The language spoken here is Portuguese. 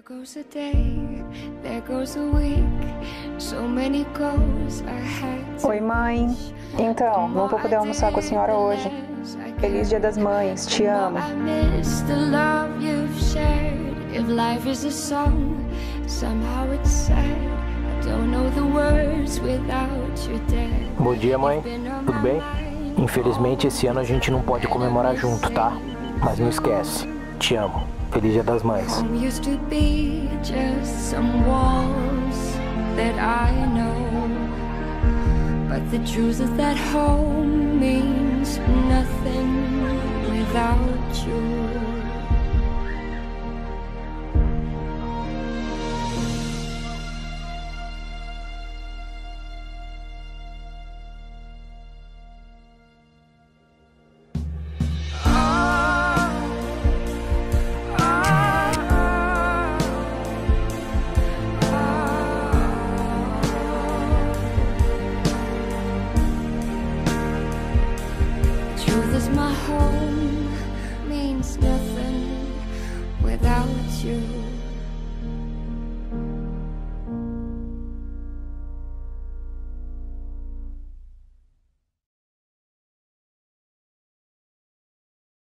goes a day, there goes a week, so many goals I had to. Oi, mãe. Então, não vou poder almoçar com a senhora hoje. Feliz Dia das Mães, te amo. I miss the love you've shared. If life is a song, somehow it's sad. I don't know the words without your dad. Bom dia, mãe. Tudo bem? Infelizmente, esse ano a gente não pode comemorar junto, tá? Mas não esquece. Te amo. Feliz Dia das Mães. Home used to be just some walls that I know, but the truth is that home means nothing without you. My home means nothing without you.